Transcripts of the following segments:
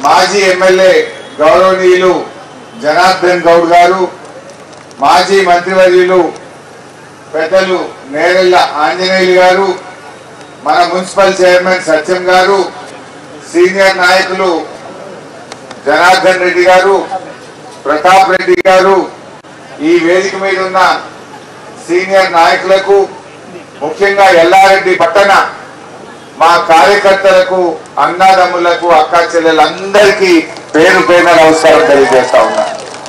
మాజీ ఎమ్మెల్యే గౌరవనీయులు జనార్దన్ గౌడ్ గారు, మాజీ మంత్రివర్యులు పెద్దలు నేరెళ్ల ఆంజనేయులు గారు, మన మున్సిపల్ చైర్మన్ సత్యం గారు, సీనియర్ నాయకులు జనార్దన్ రెడ్డి గారు, ప్రతాప్ రెడ్డి గారు, ఈ వేదిక మీద ఉన్న సీనియర్ నాయకులకు, ముఖ్యంగా ఎల్లారెడ్డి పట్టణ మా కార్యకర్తలకు, అన్నదమ్ములకు, అక్కా చెల్లెలందరికీ పేరు పేరున నమస్కారం తెలియజేస్తా ఉన్నా.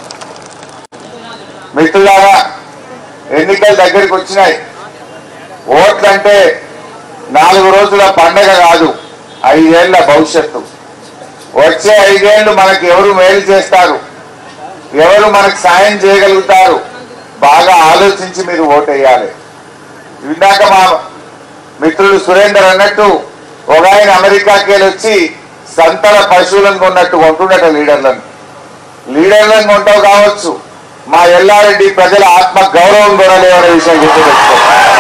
మిత్రులారా, ఎన్నికలు దగ్గరికి వచ్చినాయి. ఓట్లంటే 4 రోజుల పండగ కాదు, 5 ఏళ్ల భవిష్యత్తు. వచ్చే 5 ఏళ్లు మనకు ఎవరు మేలు చేస్తారు, ఎవరు మనకు సాయం చేయగలుగుతారు, బాగా ఆలోచించి మీరు ఓటేయాలి. ఇందాక మా మిత్రుడు సురేందర్ అన్నట్టు ఒక ఆయన అమెరికాకి వచ్చి సంతల పశువులను కొన్నట్టు కొంటుండట లీడర్లను కొంటావు కావచ్చు, మా ఎల్లారెడ్డి ప్రజల ఆత్మ గౌరవం కొనలేవనే విషయం గుర్తుపెట్టుకో.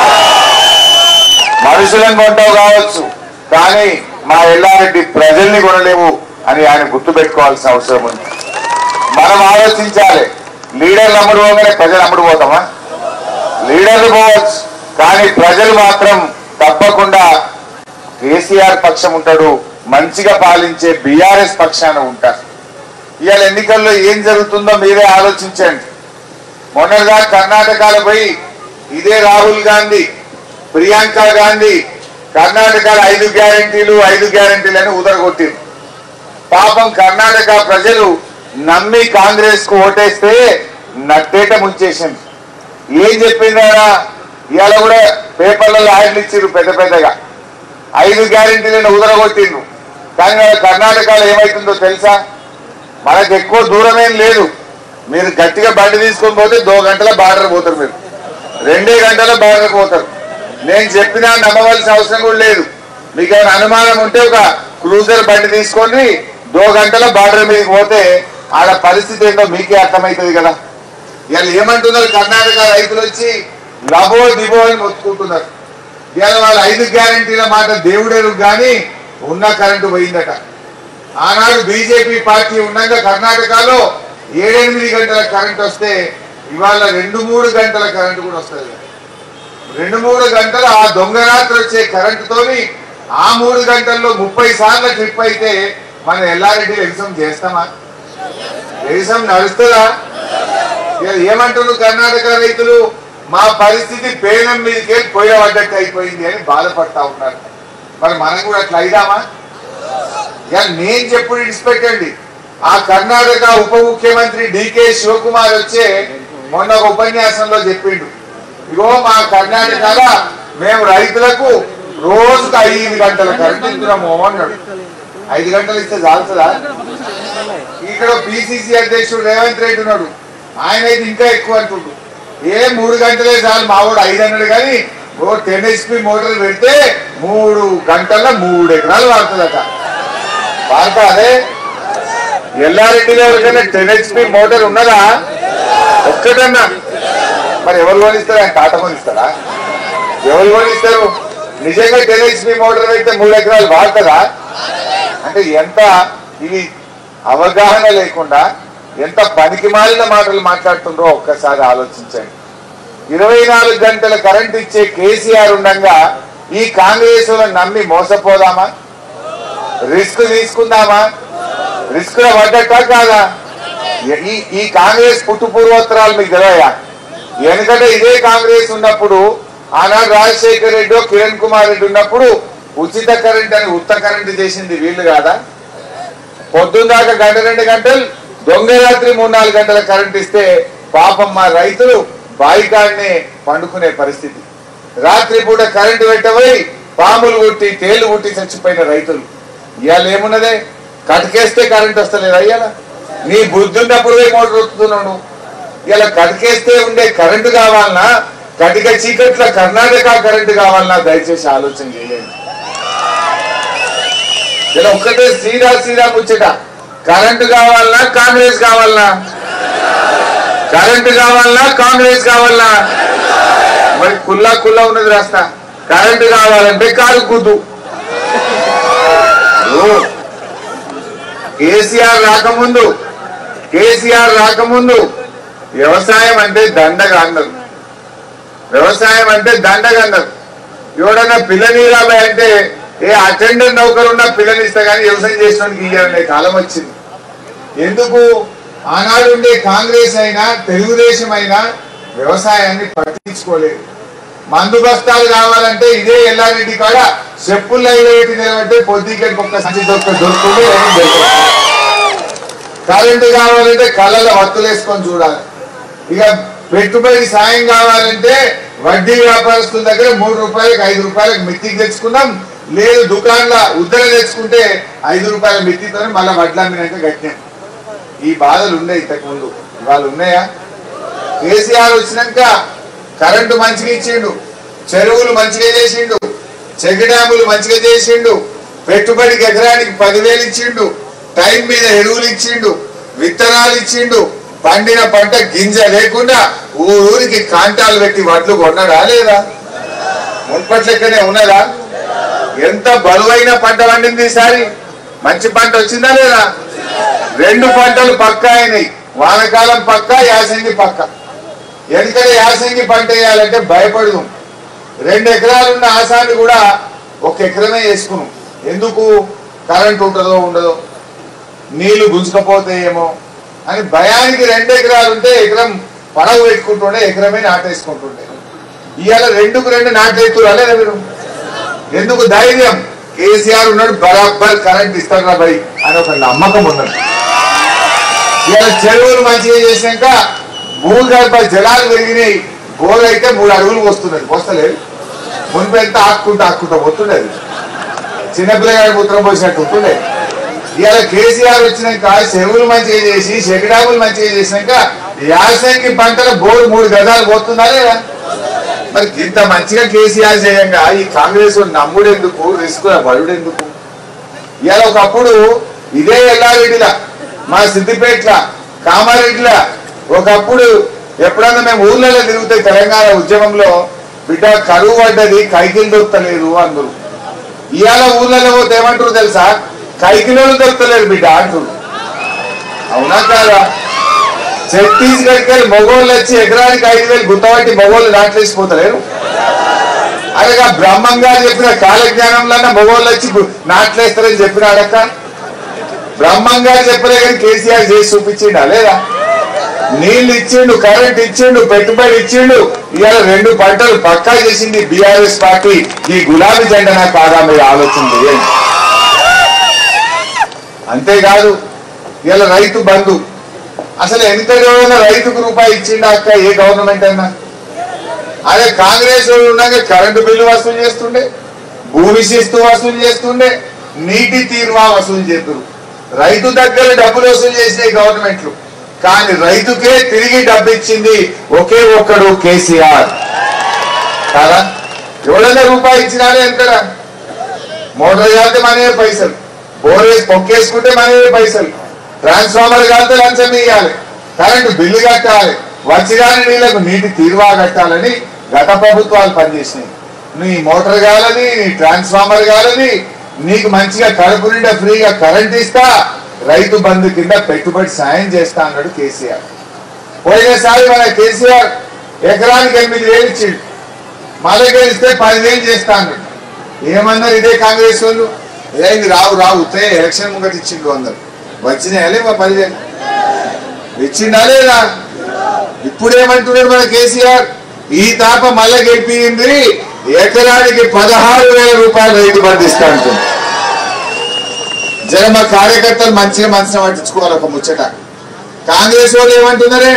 మనుషులను కొంటావు కావచ్చు, కానీ మా ఎల్లారెడ్డి ప్రజల్ని కొనలేవు అని ఆయన గుర్తుపెట్టుకోవాల్సిన అవసరం ఉంది. మనం ఆలోచించాలి. లీడర్లు అమ్ముడు పోగానే ప్రజలు అమ్ముడు పోతామా? లీడర్లు పోవచ్చు, కానీ ప్రజలు మాత్రం తప్పకుండా కేసీఆర్ పక్షం ఉంటాడు, మంచిగా పాలించే బీఆర్ఎస్ పక్షాన ఉంటారు. ఇవాళ ఎన్నికల్లో ఏం జరుగుతుందో మీరే ఆలోచించండి. మొన్నగా కర్ణాటకలో పోయి ఇదే రాహుల్ గాంధీ, ప్రియాంక గాంధీ కర్ణాటకలో 5 గ్యారెంటీలు అని ఉదరగొట్టింది. పాపం కర్ణాటక ప్రజలు నమ్మి కాంగ్రెస్ కు ఓటేస్తే నట్టేట ముంచేసింది. ఏం చెప్పిందారా? ఇవాళ కూడా పేపర్లలో యాడ్లు ఇచ్చిర్రు పెద్దగా, 5 గ్యారెంటీలను ఉదరగొట్టిండ్రు. కానీ కర్ణాటకలో ఏమైతుందో తెలుసా? మనకు ఎక్కువ దూరమేం లేదు. మీరు గట్టిగా బండి తీసుకొని పోతే 2 గంటల బార్డర్ పోతారు, మీరు 2 గంటల బార్డర్ పోతారు. నేను చెప్పినా నమ్మవలసిన అవసరం కూడా లేదు. మీకు ఏమైనా అనుమానం ఉంటే ఒక క్రూజర్ బండి తీసుకొని 2 గంటల బార్డర్ మీదకి పోతే ఆడ పరిస్థితి ఏంటో మీకే అర్థమవుతుంది కదా. ఇవాళ ఏమంటున్నారు కర్ణాటక రైతులు వచ్చి లబో దిబో అని మొత్తుకుంటున్నారు. ఇవాళ వాళ్ళ 5 గ్యారెంటీల మాట దేవుడేరు, కానీ ఉన్న కరెంటు పోయిందట. ఆనాడు బీజేపీ పార్టీ ఉండగా కర్ణాటకలో 7-8 గంటల కరెంట్ వస్తే ఇవాళ 2-3 గంటల కరెంటు కూడా వస్తుంది. 2-3 గంటలు ఆ దొంగ రాత్రి వచ్చే కరెంటుతోని ఆ 3 గంటల్లో 30 సార్లు ట్రిప్ అయితే మన ఎల్లారెడ్డి ఎగ్జామ్ చేస్తామా? ఎగ్జామ్ నడుస్తుందా? ఏమంటున్నారు కర్ణాటక రైతులు? మా పరిస్థితి పేనం మీదకే పోయబడ్డట్టు అయిపోయింది అని బాధపడతా ఉన్నారు. మరి మనం కూడా అట్లా అయిదామా? నేను చెప్పుడు ఇడిచిపెట్టండి. ఆ కర్ణాటక ఉప ముఖ్యమంత్రి డికే శివకుమార్ వచ్చే మొన్న ఒక ఉపన్యాసంలో చెప్పిండు, ఇగో మా కర్ణాటకలో మేము రైతులకు రోజుకు 5 గంటల కరెంట్ ఇస్తున్నాము అన్నాడు. 5 గంటలు ఇస్తే చాలుతుందా? ఇక్కడ పిసిసి అధ్యక్షుడు రేవంత్ రెడ్డి ఉన్నాడు, ఆయన అయితే ఇంకా ఎక్కువ అంటుండు. 3 గంటలే చాలు, మా వాడు 5 అన్నాడు. కానీ 10 HP మోటార్ పెడితే 3 గంటల్లో 3 ఎకరాలు వాడుతుందట. వాడతా అదే ఎల్లారెడ్డిలో ఎవరికైనా 10 HP మోటార్ ఉన్నదా? ఒక్కటన్నా? మరి ఎవరు కొనిస్తారు? ఆయన టాటా కొనిస్తారా? ఎవరు కొనిస్తారు? నిజంగా 10 HP మోటార్ పెడితే 3 ఎకరాలు వాడుతుందా? అంటే ఎంత ఇది అవగాహన లేకుండా ఎంత పనికి మాలిన మాటలు మాట్లాడుతుండ్రో ఒక్కసారి ఆలోచించండి. 24 గంటల కరెంట్ ఇచ్చే కేసీఆర్ ఉండగా ఈ కాంగ్రెస్ నమ్మి మోసపోదామా? రిస్క్ తీసుకుందామా? రిస్క్ లో పడ్డట్టా కాదా? ఈ కాంగ్రెస్ పుట్టు పూర్వోత్తరాలు మీకు తెలియయా? ఎందుకంటే ఇదే కాంగ్రెస్ ఉన్నప్పుడు ఆనాడు రాజశేఖర రెడ్డి, కిరణ్ కుమార్ రెడ్డి ఉన్నప్పుడు ఉచిత కరెంట్ అని ఉత్త కరెంట్ చేసింది వీళ్ళు కాదా? పొద్దున్న దాకా 1-2 గంటలు, దొంగ రాత్రి 3-4 గంటల కరెంట్ ఇస్తే పాపం మా రైతులు బాయికాడనే పండుకునే పరిస్థితి. రాత్రి పూట కరెంటు పెట్టబోయి పాములు కుట్టి తేళ్లు కుట్టి చచ్చిపోయిన రైతులు. ఇవాళ ఏమున్నదే? కటికేస్తే కరెంట్ వస్తలేదు. అయ్యాల నీ బుద్ధి ఉన్నప్పుడు మోటార్ వస్తున్నాడు. ఇలా కటికేస్తే ఉండే కరెంటు కావాలన్నా, కటిక చీకట్ల కర్ణాటక కరెంటు కావాలన్నా? దయచేసి ఆలోచన చేయండి. ఇలా ఒక్కటే సీదా ముచ్చట. కరెంటు కావాలన్నా కాంగ్రెస్ కావాలన్నా? కరెంటు కావాలన్నా కాంగ్రెస్ కావాలన్నా? మరి కుల్లా ఉన్నది రాస్తా. కరెంటు కావాలంటే కారు కూతు. కేసీఆర్ రాకముందు వ్యవసాయం అంటే దండగా అన్నారు. వ్యవసాయం అంటే దండగా అన్నారు. ఎవడన్నా పిల్లనిరాలే అంటే ఏ అటెండర్ నౌకరున్నా పిల్లనిస్తా కానీ వ్యవసాయం చేసినోడికి ఇయ్యాలనే కాలం వచ్చింది. ఎందుకు? ఆనాడు ఉండే కాంగ్రెస్ అయినా తెలుగుదేశం అయినా వ్యవసాయాన్ని పట్టించుకోలేదు. మందు బస్తాలు కావాలంటే ఇదే ఎల్లారెడ్డి కాడ చెప్పులు పెట్టి నిలబట్టే పొద్దుకెళ్ళి ఒక్క సంచి దొరుకుతుంది. కరెంటు కావాలంటే కళ్ళలో వత్తులు వేసుకొని చూడాలి. ఇక పెట్టుబడి సాయం కావాలంటే వడ్డీ వ్యాపారస్తుల దగ్గర 3 రూపాయలకు 5 రూపాయలకు మిత్తికి తెచ్చుకున్నాం. లేదు దుకాణంలో ఉద్దర తెచ్చుకుంటే 5 రూపాయల మిత్తితో మళ్ళీ వడ్లు అమ్మినాక కట్టినాం. ఈ బాధలు ఉన్నాయి ఇంతకుముందు, ఇవాళ ఉన్నాయా? కేసీఆర్ వచ్చినాక కరెంటు మంచిగా ఇచ్చిండు, చెరువులు మంచిగా చేసిండు, చెక్ డ్యాములు మంచిగా చేసిండు, పెట్టుబడికి ఎకరానికి 10,000 ఇచ్చిండు, టైం మీద ఎరువులు ఇచ్చిండు, విత్తనాలు ఇచ్చిండు, పండిన పంట గింజ లేకుండా ఊరికి కాంటాలు పెట్టి వడ్లు కొన్నాడా లేదా? మున్పట్లెక్కనే ఉన్నదా? ఎంత బరువైన పంట పండింది ఈసారి? మంచి పంట వచ్చిందా లేదా? 2 పంటలు పక్కా అయినాయి. వానకాలం పక్క, యాసంగి పక్క. ఎందుకంటే యాసంగి పంట వేయాలంటే భయపడదు. 2 ఎకరాలున్న ఆసాన్ని కూడా 1 ఎకరమే వేసుకున్నాం. ఎందుకు? కరెంట్ ఉంటుందో ఉండదో, నీళ్లు గుంజుకపోతాయేమో అని భయానికి 2 ఎకరాలు ఉంటే ఎకరం పడవ పెట్టుకుంటుండే, ఎకరమే నాటేసుకుంటుండే. ఇవాళ 2కు 2 నాటేస్తురా లేదా మీరు? ఎందుకు? ధైర్యం. కేసీఆర్ ఉన్నాడు, బరాబర్ కరెంట్ ఇస్తాడు రా భయ్ అని ఒక నమ్మకం ఉన్నది. ఇవాళ చెరువులు మంచిగా చేసినాక భూగర్భ జలాలు పెరిగినాయి. బోర్ అయితే 3 అడుగులు వస్తున్నది, వస్తలేదు. మున్పు ఎంత ఆక్కుంటా వస్తుండేది, చిన్నపిల్లగాడి మూత్రం పోసినట్టు ఉంటుండే. ఇవాళ కేసీఆర్ వచ్చినాక చెరువులు మంచిగా చేసి చెక్ డ్యాములు మంచిగా చేసినాక యాసంగి పంటల బోరు 3 గజాలు పోతుందా లేదా? మరి ఇంత మంచిగా కేసీఆర్ చేయంగా ఈ కాంగ్రెస్ నమ్ముడు ఎందుకు, రిస్క్ బడుడు ఎందుకు? ఇవాళ ఒకప్పుడు ఇదే ఎల్లారెడ్డిలా, మా సిద్దిపేటల, కామారెడ్డిలా ఒకప్పుడు ఎప్పుడన్నా మేము ఊర్లలో తిరుగుతాయి తెలంగాణ ఉద్యమంలో, బిడ్డ కరువు పడ్డది కైకిలు దొరుకుతలేదు అందరు. ఇవాళ ఊర్లలో పోతే ఏమంటారు తెలుసా? కైకిలోలు దొరుకుతలేరు బిడ్డ అంటారు. అవునా కాదా? ఛత్తీస్గఢ్కి వెళ్ళి మగోళ్ళు వచ్చి ఎకరానికి 5,000 గుత్తబట్టి మగోళ్ళు నాట్లేసిపోతలేరు. అలాగా బ్రహ్మంగా చెప్పిన కాలజ్ఞానంలో మగోళ్ళు వచ్చి నాట్లేస్తారని చెప్పినాడక్క. బ్రహ్మంగా చెప్పలే కానీ కేసీఆర్ చేసి చూపించిండా లేదా? నీళ్లు ఇచ్చిండు, కరెంట్ ఇచ్చిండు, పెట్టుబడి ఇచ్చిండు. ఇవాళ 2 పంటలు పక్కా చేసింది బీఆర్ఎస్ పార్టీ. ఈ గులాబీ జెండా కాదా మీరు ఆలోచన చేయండి. అంతేకాదు ఇవాళ రైతు బంధు, అసలు ఎంత రైతుకు రూపాయి ఇచ్చిండు అక్క ఏ గవర్నమెంట్ అయినా? అదే కాంగ్రెస్ ఉండగా కరెంటు బిల్లు వసూలు చేస్తుండే, భూమి శిస్తు వసూలు చేస్తుండే, నీటి తీర్వా వసూలు చేస్తున్నారు. రైతు దగ్గర డబ్బులు వసూలు చేసినాయి గవర్నమెంట్లు, కానీ రైతుకే తిరిగి డబ్బు ఇచ్చింది ఒకే ఒక్కడు కేసీఆర్ కాదా? ఎవడన్నా రూపాయి ఇచ్చినాడే ఎంతరా? మోటార్ కాలితే మనమే పైసలు, బోరేసి పొక్కేసుకుంటే మనమే పైసలు, ట్రాన్స్ఫార్మర్ కాలితే లంచం ఇవ్వాలి, కరెంటు బిల్లు కట్టాలి, వచ్చిరాని నీళ్లకు నీటి తీర్వా కట్టాలని గత ప్రభుత్వాలు పనిచేసినాయి. నీ మోటార్ కాలని, నీ ట్రాన్స్ఫార్మర్ కాలని, నీకు మంచిగా కడుపు నిండా ఫ్రీగా కరెంట్ ఇస్తా, రైతు బంధు కింద పెట్టుబడి సాయం చేస్తా అన్నాడు కేసీఆర్. పోయినసారి మన కేసీఆర్ ఎకరానికి 8,000 ఇచ్చిండు, మళ్ళీ గెలిస్తే 10,000 చేస్తా అన్నాడు. ఏమన్నారు ఇదే కాంగ్రెస్ వాళ్ళు? ఏది రావు ఎలక్షన్ ముంగట ఇచ్చిండు అందరు. వచ్చినాయా లేవా 10,000? ఇచ్చిండా లేదా? ఇప్పుడు ఏమంటున్నాడు మన కేసీఆర్? ఈ తాప మళ్ళీ గెలిపింది, ఎకరానికి 16,000 రూపాయలు రైతు బంధు ఇస్తా అంటుంది. జర మా కార్యకర్తలు మంచిగా మనసును పట్టించుకోవాలి. ఒక ముచ్చట, కాంగ్రెస్ వాళ్ళు ఏమంటున్నారే?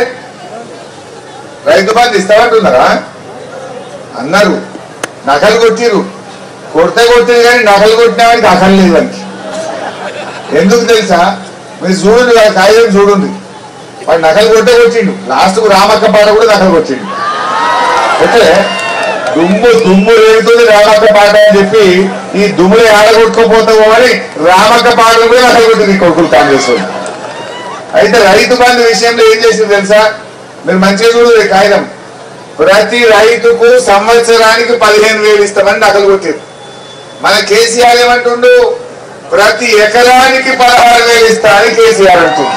రైతు బంధు ఇస్తామంటున్నారా అన్నారు. నకలు కొట్టిరు, కొట్టిరు కానీ నకలు కొట్టిన వాడికి అకలు లేదు వాడికి. ఎందుకు తెలుసా? మీరు చూడండి, వాళ్ళ కాగితం చూడండి, వాడు నకలు కొట్టిండు. లాస్ట్ కు రామక్క పాట కూడా నకలు కొట్టిండు. అంటే దుమ్ము రేగుతుంది రామక్క పాట అని చెప్పి ఈ దుమ్ములు ఆడగొట్టుకోపోతావు అని రామక్క పాటలు కూడా నకలు కొట్టింది కొడుకులు కాంగ్రెస్ వాళ్ళు. అయితే రైతు బంధు విషయంలో ఏం చేసింది తెలుసా? మీరు మంచిగా చూడండి కాగితం. ప్రతి రైతుకు సంవత్సరానికి 15,000 ఇస్తామని నకలు కొట్టారు. మన కేసీఆర్ ఏమంటుండు? ప్రతి ఎకరానికి 16,000 ఇస్తా అని కేసీఆర్ అంటుంది.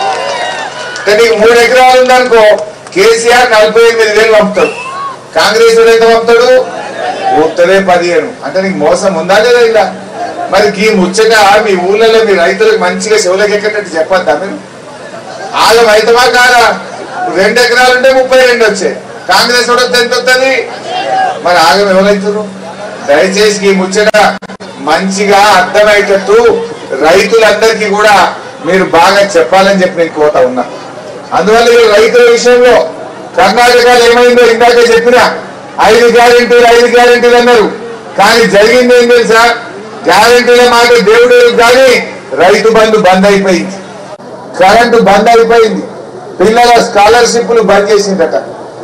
నీకు 3 ఎకరాలు ఉందనుకో కేసీఆర్ 48,000 పంపుతాడు. కాంగ్రెస్ ఎంత పంపుతాడు? పోతలే 15. అంటే నీకు మోసం ఉందా లేదా? ఇలా మరి ఈ ముచ్చట మీ ఊళ్ళలో మీ రైతులకు మంచిగా చెవులకు ఎక్కటట్టు చెప్పొద్దా మీరు? ఆగం అవుతామా కాదా? 2 ఎకరాలు ఉంటే 32 వచ్చాయి. కాంగ్రెస్ కూడా ఎంత వస్తుంది? మరి ఆగం ఎవరైతున్నారు? దయచేసి ఈ ముచ్చట మంచిగా అర్థమయ్యేటట్టు రైతులందరికీ కూడా మీరు బాగా చెప్పాలని చెప్పి నేను కోరుతా ఉన్నా. అందువల్ల ఈ రైతుల విషయంలో కర్ణాటకలో ఏమైందో ఇందాక చెప్పిన 5 గ్యారెంటీలు అన్నారు. కానీ జరిగింది ఏం తెలుసా? గ్యారెంటీల మాట దేవుడు కానీ రైతు బంధు బంద్ అయిపోయింది, కరెంటు బంద్ అయిపోయింది, పిల్లల స్కాలర్షిప్లు బంద్ చేసిందట.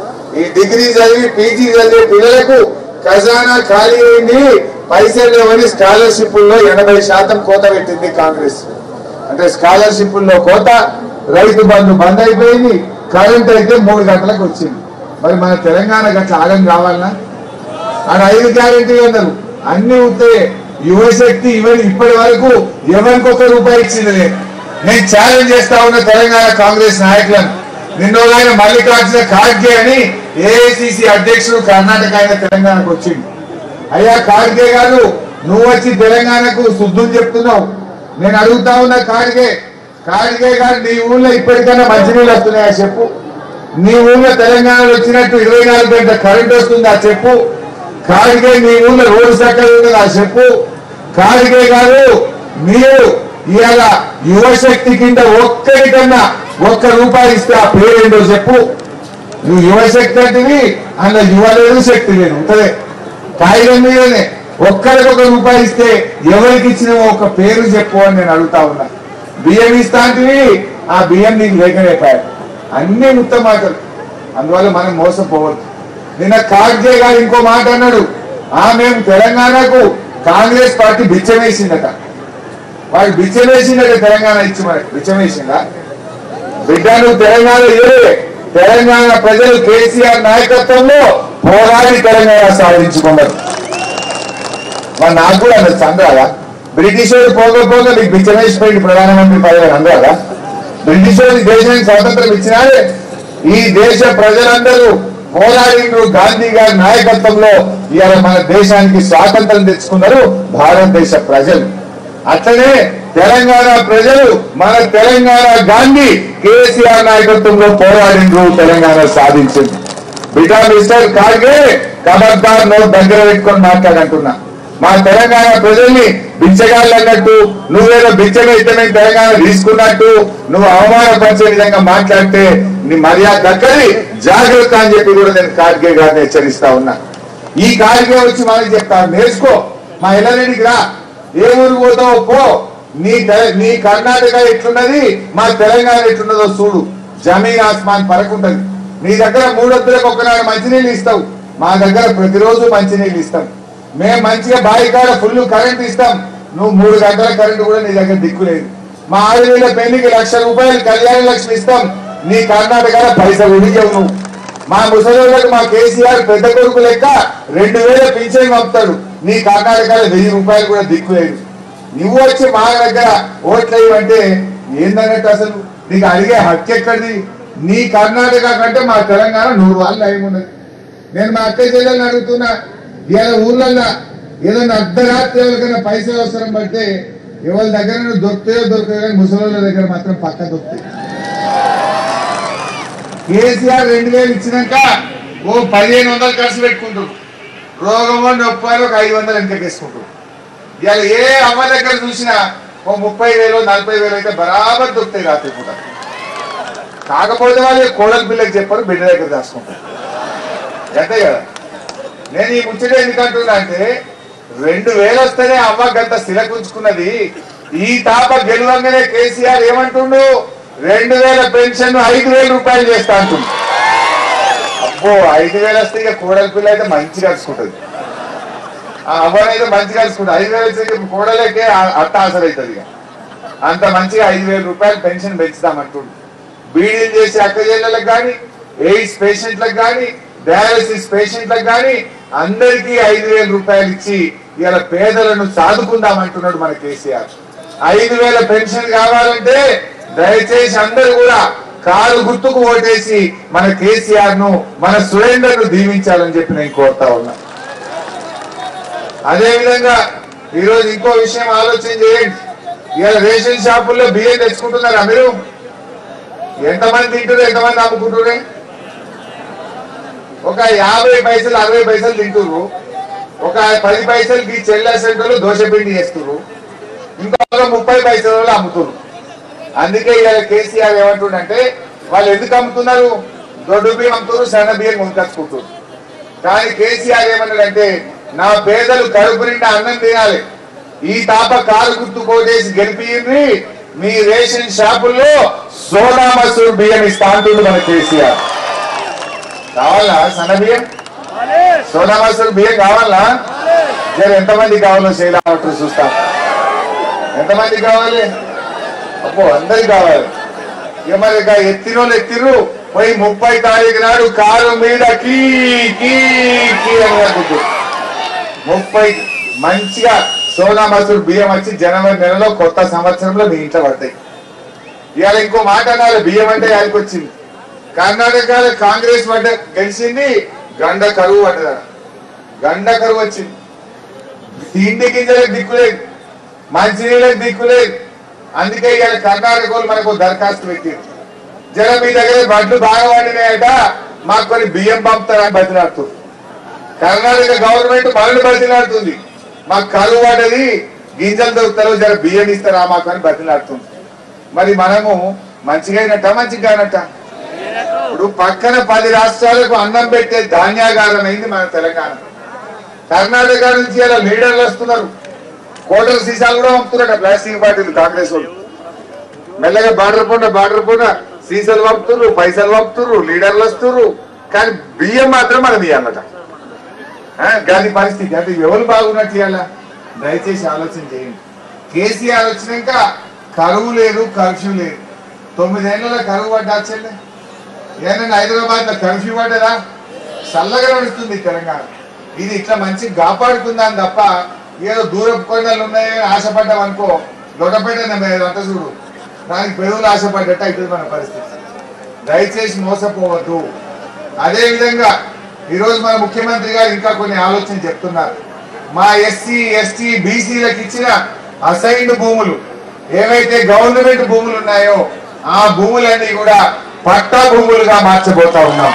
ఈ డిగ్రీ చదివి పీజీ చదివే పిల్లలకు ఖజానా ఖాళీ అయింది, పైసలు లేవని స్కాలర్షిప్ల్లో 80% కోత పెట్టింది కాంగ్రెస్. అంటే స్కాలర్షిప్ల్లో కోత, రైతు బంధు బంద్ అయిపోయింది, కరెంట్ అయితే 3 గంటలకు వచ్చింది. మరి మన తెలంగాణ గట్ల ఆగం కావాలన్నా? ఆడ 5 గ్యారెంటీలు అన్నారు, అన్ని ఉంటే యువశక్తి ఇప్పటి వరకు ఎవరికి ₹1 ఇచ్చింది లేదు. నేను ఛాలెంజ్ చేస్తా ఉన్న తెలంగాణ కాంగ్రెస్ నాయకులను. నిన్నోగానే మల్లికార్జున ఖార్గే అని ఏఐసిసి అధ్యక్షుడు కర్ణాటక ఆయన తెలంగాణకు వచ్చింది. అయ్యా ఖార్గే గారు, నువ్వు వచ్చి తెలంగాణకు శుద్ధం చెప్తున్నావు. నేను అడుగుతా ఉన్నా ఖార్గే గారు, నీ ఊళ్ళో ఇప్పటికైనా మంచినీళ్ళు వస్తున్నాయా చెప్పు? నీ ఊళ్ళో తెలంగాణలో వచ్చినట్టు 24 గంటల కరెంట్ వస్తుందా చెప్పు? ఖార్గే, నీ ఊళ్ళో రోడ్డు సక్కగా ఉంటుందా చెప్పు? ఖార్గే గారు, మీరు ఇవాళ యువశక్తి కింద ఒక్కరికన్నా ₹1 ఇస్తే ఆ పేరేంటో చెప్పు. నువ్వు యువశక్తి అంటేవి అందులో యువ లేదు, శక్తి లేదు, ఉంటదే కాగితం మీదనే. ఒక్కరికి ₹1 ఇస్తే ఎవరికి ఇచ్చిన ఒక పేరు చెప్పు అని నేను అడుగుతా ఉన్నా. బియ్యం ఇస్తా అంటివి, ఆ బియ్యం నీకు లేకనేపారు. అన్ని ఉత్తమ మాటలు. అందువల్ల మనం మోసపోవద్దు. నిన్న ఖార్గే గారు ఇంకో మాట అన్నాడు, మేము తెలంగాణకు కాంగ్రెస్ పార్టీ బిచ్చం వేసిందట. వాడు బిచ్చం వేసిందట, తెలంగాణ ఇచ్చి మనకి బిచ్చం వేసిందా? బిడ్డ నువ్వు తెలంగాణ తెలంగాణ ప్రజలు కేసీఆర్ నాయకత్వంలో పోరాడి తెలంగాణ సాధించుకున్నారు. మరి నాకు కూడా అన్నది చంద్రాగా, బ్రిటిష్ వాడు పోకపోగా నీకు బిచ్చం వేసిపోయింది ప్రధానమంత్రి పదవి అందరాగా. బ్రిటిష్ వాడి దేశానికి స్వాతంత్రం ఇచ్చినారే. ఈ దేశ ప్రజలందరూ పోరాడిండ్రు గాంధీ గారి నాయకత్వంలో. ఇవాళ మన దేశానికి స్వాతంత్రం తెచ్చుకున్నారు భారతదేశ ప్రజలు. అట్లనే తెలంగాణ ప్రజలు మన తెలంగాణ గాంధీ కేసీఆర్ నాయకత్వంలో పోరాడిండ్రు, తెలంగాణ సాధించింది. బిడ్డా మిస్టర్ ఖార్గే, ఖబర్దార్ నోట్ దగ్గర పెట్టుకొని మాట్లాడంటున్నా. మా తెలంగాణ ప్రజల్ని బిచ్చగాళ్ళు అన్నట్టు, నువ్వేదో బిచ్చగా ఇతనే తెలంగాణ తీసుకున్నట్టు నువ్వు అవమానపరిచే విధంగా మాట్లాడితే నీ మర్యాద దక్కది, జాగ్రత్త అని చెప్పి కూడా నేను ఖార్గే గారిని హెచ్చరిస్తా ఉన్నా. ఈ ఖార్గే వచ్చి మనకి చెప్తా, నేర్చుకో, మా ఎల్లారెడ్డికి రా, ఏ ఊరు పోతావో పో, నీ కర్ణాటక ఎట్లున్నది, మా తెలంగాణ ఎట్లున్నదో చూడు. జమీన్ ఆస్మాన్ ఫరక్ ఉంటది. నీ దగ్గర 3 వద్దులకు ఒక్కనాడు మంచినీళ్ళు ఇస్తావు, మా దగ్గర ప్రతిరోజు మంచినీళ్ళు ఇస్తాం. మేము మంచిగా బావి కాడ ఫుల్ కరెంట్ ఇస్తాం, నువ్వు 3 గంటల కరెంట్ కూడా నీ దగ్గర దిక్కులేదు. మా ఆడపిల్ల పెళ్లికి ₹1,00,000 కళ్యాణ లక్ష్మి ఇస్తాం, నీ కర్ణాటకలో పైసలు ఉడిగవు నువ్వు. మా ముసలిళ్ళకు మా కేసీఆర్ పెద్ద కొడుకు లెక్క 2,000 పింఛన్ పంపుతాడు, నీ కర్ణాటకలో ₹1,000 కూడా దిక్కులేదు. నువ్వు వచ్చి మా దగ్గర ఓట్లు వేయమంటే ఏందన్నట్టు? అసలు నీకు అడిగే హక్కు ఎక్కడిది? నీ కర్ణాటక కంటే మా తెలంగాణ 100 వాళ్ళు నయం ఉన్నది. నేను మా అక్క చెల్లెల్ని అడుగుతున్నా, ఇవాళ ఊళ్ళల్లో ఏదైనా అర్ధరాత్రి ఎవరికైనా పైసలు అవసరం పడితే ఎవరి దగ్గర దొరుకుతాయో కానీ ముసలి దగ్గర మాత్రం పక్క దొరుకుతాయి. కేసీఆర్ 2,000 ఇచ్చినాక 1,500 ఖర్చు పెట్టుకుంటారు, రోగమో నొప్పాలో 500 వెనకేసుకుంటారు. ఇవాళ ఏ అమ్మ దగ్గర చూసినా 30,000 40,000 అయితే బరాబర్ దొరుకుతాయి రాత్రి పూట. కాకపోతే వాళ్ళు కోడల పిల్లకి చెప్పారు, బిడ్డ దగ్గర దాచుకుంటారు. అంతే కదా. నేను ఈ ముచ్చట ఎందుకంటున్నా అంటే 2,000 వస్తేనే అమ్మ గంట శిలకుంచుకున్నది. ఈ తాప గెలవంగానే కేసీఆర్ ఏమంటుండు, 2,000 పెన్షన్ ₹5,000 చేస్తా అంటుంది. అబ్బో 5,000 వస్తే ఇక కోడల పిల్ల అయితే మంచిగా కలుసుకుంటుంది, ఆ అవ్వనైతే మంచిగా కలుసుకుంటుంది. 5,000 కోడలకే అట్ట ఆసర అవుతుంది. ఇక అంత మంచిగా ₹5,000 పెన్షన్ పెంచుతామంటుండు. బీడీలు చేసే అక్క చెల్లెలకు కానీ, ఎయిడ్స్ పేషెంట్లకు కానీ, డయాలసిస్ పేషెంట్లకు కానీ అందరికీ ₹5,000 ఇచ్చి ఇలా పేదలను సాదుకుందామంటున్నాడు మన కేసీఆర్. 5,000 పెన్షన్ కావాలంటే దయచేసి అందరూ కూడా కారు గుర్తుకు ఓటేసి మన కేసీఆర్ ను మన సురేందర్ ను దీవించాలని చెప్పి నేను కోరుతా ఉన్నా. అదే విధంగా ఈరోజు ఇంకో విషయం ఆలోచన చేయండి. ఇవాళ రేషన్ షాపుల్లో బియ్యం తెచ్చుకుంటున్నారా మీరు? ఎంతమంది తింటారు, ఎంతమంది అమ్ముకుంటారు? ఒక 50 పైసలు 60 పైసలు తింటున్నారు, ఒక 10 పైసలకి చెల్ల సెంటర్లు దోశ పిండి చేస్తున్నారు, ఇంకొక 30 పైసలు అమ్ముతున్నారు. అందుకే ఇవాళ కేసీఆర్ ఏమంటుండంటే వాళ్ళు ఎందుకు అమ్ముతున్నారు? దొడ్డు బియ్యం అమ్ముతున్నారు, సన్న బియ్యం కొనుకొచ్చుకుంటున్నారు. కానీ కేసీఆర్ ఏమన్నాడంటే నా పేదలు కడుపు నిండా అన్నం తినాలి, ఈ తాప కారు గుర్తు కోటేసి గెలిపింది, మీ రేషన్ షాపుల్లో సోనా మసూర్ బియ్యం ఇస్తా అంటుంది మన కేసీఆర్. కావాలా సన్న బియ్యం, సోనా మసూర్ బియ్యం కావాలా? జర ఎంతమంది కావాలో శైలావట్రు చూస్తాం. ఎంతమంది కావాలి? అబ్బో అందరికి కావాలి. ఇక మరి ఎత్తినోళ్ళు ఎత్తిర్రు పోయి 30 తారీఖు నాడు కారు మీద కీ కీ కీ అని అనుకుంటు 30 మంచిగా సోనా మసూర్ బియ్యం వచ్చి జనవరి నెలలో కొత్త సంవత్సరంలో మీ ఇంట్లో పడతాయి. ఇవాళ ఇంకో మాట అన్నారు, బియ్యం అంటే ఆయనకు వచ్చింది. కర్ణాటకలో కాంగ్రెస్ పడ్డ గెలిచింది, గండ కరువు పడ్డదా? గండ కరువు వచ్చింది. తిండి గింజలకు దిక్కులేదు, మంచినీళ్ళకి దిక్కులేదు. అందుకే ఇవాళ కర్ణాటక వాళ్ళు మనకు దరఖాస్తు పెట్టారు, జర మీ దగ్గర బడ్లు బాగా పడినాయట, మాకు కొన్ని బియ్యం పంపుతారని బతిలాడుతుంది. కర్ణాటక గవర్నమెంట్ మనల్ని బతిలాడుతుంది, మాకు కరువు పడ్డది, గింజలు దొరుకుతారు, జర బియ్యం ఇస్తారా మాకు అని బతిలాడుతుంది. మరి మనము మంచిగా అయినట్ట మంచిగా అయినట్ట? ఇప్పుడు పక్కన 10 రాష్ట్రాలకు అన్నం పెట్టే ధాన్యాగారం అయింది మన తెలంగాణ. కర్ణాటక నుంచి ఇలా లీడర్లు వస్తున్నారు, కోటర్ సీసాలు కూడా పంపుతున్నారట ప్లాస్టిక్ బాటిల్ కాంగ్రెస్ వాళ్ళు. మెల్లగా బార్డర్ పూట సీసాలు పంపుతున్నారు, పైసలు పంపుతున్నారు, లీడర్లు వస్తున్నారు. కానీ బియ్యం మాత్రం మనం ఇవ్వాలట. దాని పరిస్థితి అంటే ఎవరు బాగున్నట్టు ఇవ్వాలా? దయచేసి ఆలోచన చేయండి. కేసీఆర్ వచ్చినాక కరువు లేదు, కర్ఫ్యూ లేదు. 9 ఏళ్లలో కరువు పడ్డా చెల్లె? ఏదైనా హైదరాబాద్ లో కర్ఫ్యూ పడ్డదా? చల్లగా నడుస్తుంది తెలంగాణ. ఇది ఇట్లా మంచిగా కాపాడుకుందాం తప్ప ఏదో దూరపు కొండలు ఉన్నాయని ఆశపడ్డాం అనుకో, దొడ్డపేట అంత చూడు, దానికి పెరుగులు ఆశపడ్డట్టు అవుతుంది మన పరిస్థితి. దయచేసి మోసపోవద్దు. అదే విధంగా ఈరోజు మన ముఖ్యమంత్రి గారు ఇంకా కొన్ని ఆలోచన చెప్తున్నారు. మా ఎస్సీ ఎస్టీ బీసీలకు ఇచ్చిన అసైన్డ్ భూములు ఏవైతే గవర్నమెంట్ భూములు ఉన్నాయో ఆ భూములన్నీ కూడా పట్టా భూములుగా మార్చబోతా ఉన్నాం.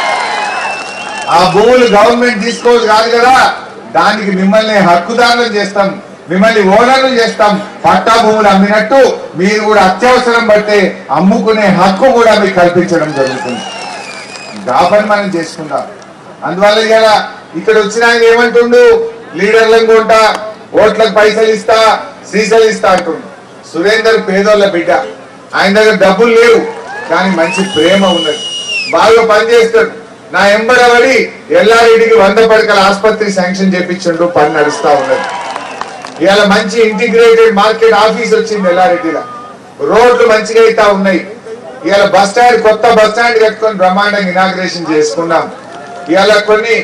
ఆ భూములు గవర్నమెంట్ తీసుకోదు కాదు కదా, దానికి మిమ్మల్ని హక్కుదారులు చేస్తాం, మిమ్మల్ని ఓనర్లు చేస్తాం. పట్టా భూములు అమ్మినట్టు మీరు కూడా అత్యవసరం పడితే అమ్ముకునే హక్కు కూడా మీకు కల్పించడం జరుగుతుంది. దాపని మనం చేసుకుందాం. అందువల్ల ఇలా ఇక్కడ వచ్చిన ఆయన ఏమంటుండు, లీడర్లను కొంటా, ఓట్లకు పైసలు ఇస్తా, సీసలు ఇస్తా అంటుండు. సురేందర్ పేదోళ్ళ బిడ్డ, ఆయన దగ్గర డబ్బులు లేవు కానీ మంచి ప్రేమ ఉన్నది, బాగా పనిచేస్తాడు. నా ఎంబడబడి ఎల్లారెడ్డికి 100 పడకల ఆసుపత్రి శాంక్షన్ చేపించండు, పని నడుస్తా ఉన్నది. ఇవాళ మంచి ఇంటిగ్రేటెడ్ మార్కెట్ ఆఫీస్ వచ్చింది ఎల్లారెడ్డిలో, రోడ్లు మంచిగా అయితే ఉన్నాయి. ఇవాళ బస్ స్టాండ్, కొత్త బస్ స్టాండ్ కట్టుకొని బ్రహ్మాండంగా ఇనాగ్రేషన్ చేసుకున్నాం. ఇవాళ కొన్ని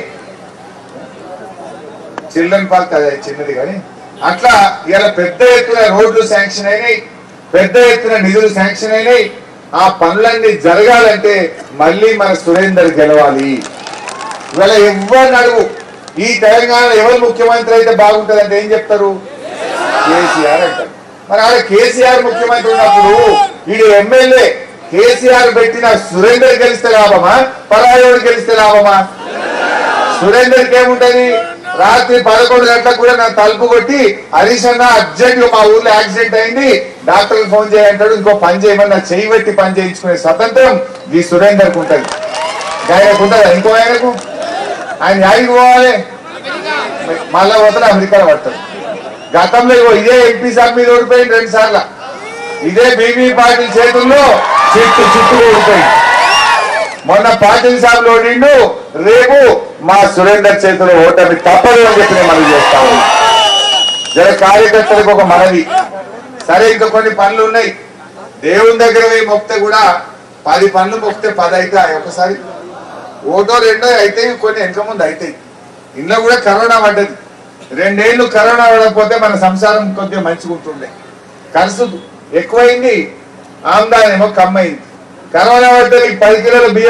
చిల్డ్రన్ పార్క్ అదే చిన్నది కానీ అట్లా ఇవాళ పెద్ద ఎత్తున రోడ్లు శాంక్షన్ అయినాయి, పెద్ద ఎత్తున నిధులు శాంక్షన్ అయినాయి. ఆ పనులన్నీ జరగాలంటే మళ్ళీ మన సురేందర్ గెలవాలి. ఇవాళ ఎవరిని అడుగు, ఈ తెలంగాణలో ఎవరు ముఖ్యమంత్రి అయితే బాగుంటుంది అంటే ఏం చెప్తారు? కేసీఆర్ అంటారు. మరి ఆడ కేసీఆర్ ముఖ్యమంత్రి ఉన్నప్పుడు వీడు ఎమ్మెల్యే, కేసీఆర్ పెట్టిన సురేందర్ గెలిస్తే లాభమా, పరాయోడు గెలిస్తే లాభమా? సురేందర్కి ఏముంటది, రాత్రి 11 గంటలకు కూడా నా తలుపు కొట్టి హరీష్ అన్న అర్జెంట్ మా ఊర్లో యాక్సిడెంట్ అయింది, డాక్టర్ ఫోన్ చేయంటాడు, ఇంకో పని చేయమని నా చెయ్యి పెట్టి పని చేయించుకునే స్వతంత్రం ఈ సురేందర్కి ఉంటుంది. ఆయనకు ఉంటుందా? ఇంకో ఆయనకు? ఆయన యాడికి పోవాలి? మళ్ళా పోతాడు, అమెరికాలో పడతాడు. గతంలో ఇదే ఎంపీ సార్ మీద ఓడిపోయింది 2 సార్లు, ఇదే బీబీ పాటిల్ చేతుల్లో చుట్టూ ఓడిపోయింది. మొన్న పాటిల్ సాబ్ ఓడిండు, రేపు మా సురేందర్ చేతిలో ఓటమి తప్పదు అని చెప్పి మనం చేస్తాము. జర కార్యకర్తలకు ఒక మనవి, సరే ఇంకా కొన్ని పనులు ఉన్నాయి, దేవుని దగ్గర మొక్కితే కూడా 10 పనులు మొక్కితే 10 అవుతాయి. ఒకసారి ఓటో 2 అయితే కొన్ని వెనక ముందు అవుతాయి. ఇంట్లో కూడా కరోనా పడ్డది, 2 ఏళ్ళు కరోనా పడకపోతే మన సంసారం కొద్దిగా మంచిగా ఉంటుండే. ఖర్చు ఎక్కువైంది, ఆమ్దానేమో కమ్మైంది. కరోనా పడితే 10 కిలోల బియ్యం